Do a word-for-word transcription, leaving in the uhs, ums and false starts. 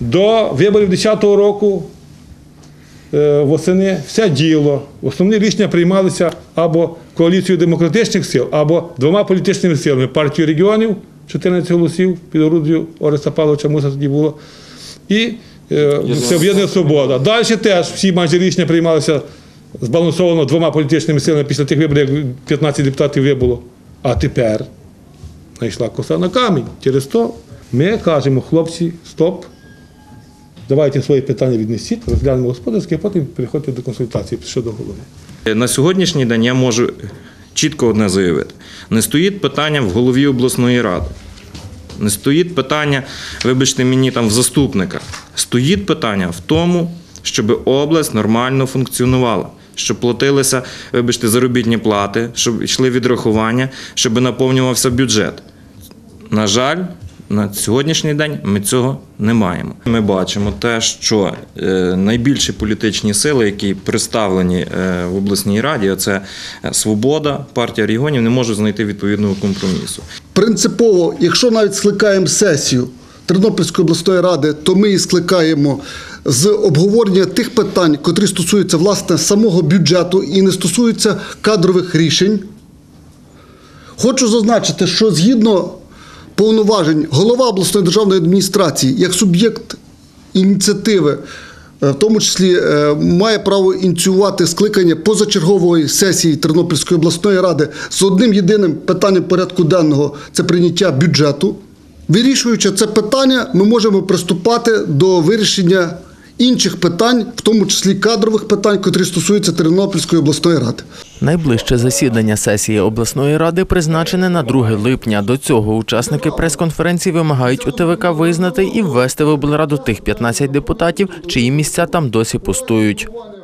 До виборів десятого року восени все діло. Основні рішення приймалися або коаліцією демократичних сил, або двома політичними силами. Партією регіонів, чотирнадцять голосів, під орудою Ореста Павловича Муса тоді було, і Всеоб'єднана Свобода. Далі теж всі майже рішення приймалися збалансовано двома політичними силами після тих виборів, як п'ятнадцять депутатів вибуло. А тепер знайшла коса на камінь. Через то ми кажемо, хлопці, стоп, давайте свої питання віднесіть, розглянемо господарські, а потім переходьте до консультації щодо голови. На сьогоднішній день я можу чітко одне заявити. Не стоїть питання в голові обласної ради. Не стоїть питання, вибачте мені, там в заступниках. Стоїть питання в тому, щоб область нормально функціонувала, щоб платилися, вибачте, заробітні плати, щоб йшли відрахування, щоб наповнювався бюджет. На жаль, на сьогоднішній день ми цього не маємо. Ми бачимо те, що найбільші політичні сили, які представлені в обласній раді, це «Свобода», партія регіонів, не можуть знайти відповідного компромісу. Принципово, якщо навіть скликаємо сесію Тернопільської обласної ради, то ми її скликаємо з обговорення тих питань, котрі стосуються, власне, самого бюджету і не стосуються кадрових рішень. Хочу зазначити, що згідно повноважень голова обласної державної адміністрації як суб'єкт ініціативи, в тому числі має право ініціювати скликання позачергової сесії Тернопільської обласної ради з одним єдиним питанням порядку денного – це прийняття бюджету. Вирішуючи це питання, ми можемо приступати до вирішення інших питань, в тому числі кадрових питань, котрі стосуються Тернопільської обласної ради. Найближче засідання сесії обласної ради призначене на друге липня. До цього учасники прес-конференції вимагають у ТВК визнати і ввести в облраду тих п'ятнадцять депутатів, чиї місця там досі пустують.